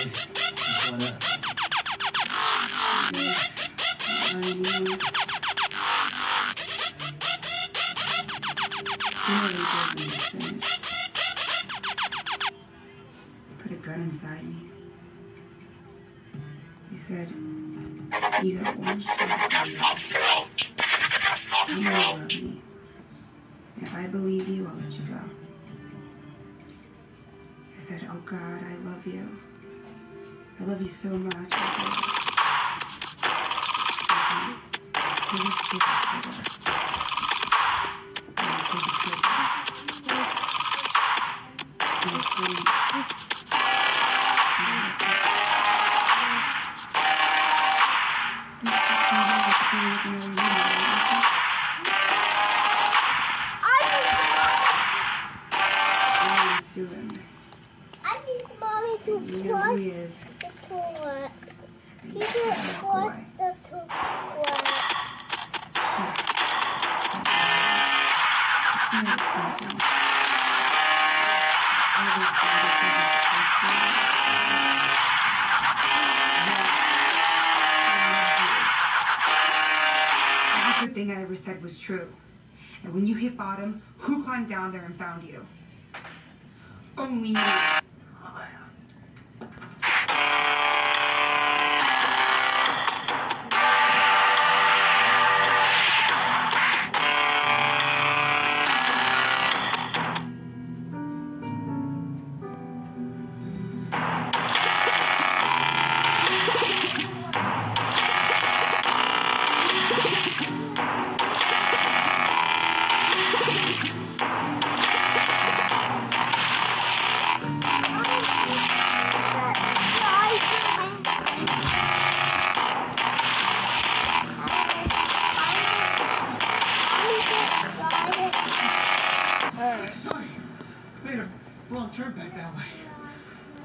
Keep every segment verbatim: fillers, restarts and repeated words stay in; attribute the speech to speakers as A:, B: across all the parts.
A: Put a gun inside me. He said, you have one shot. You love me. If I believe you, I'll let you go. I said, oh God, I love you. I love you so much. Please take the trigger.
B: I need mommy to cross the toilet. He just cross the toilet.
A: Every good thing I ever said was true. And when you hit bottom, who climbed down there and found you? Only me.
C: Sorry, made a wrong turn back that way.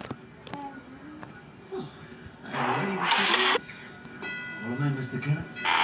C: Oh, are you ready to see this? Well, then, Mister Kenneth.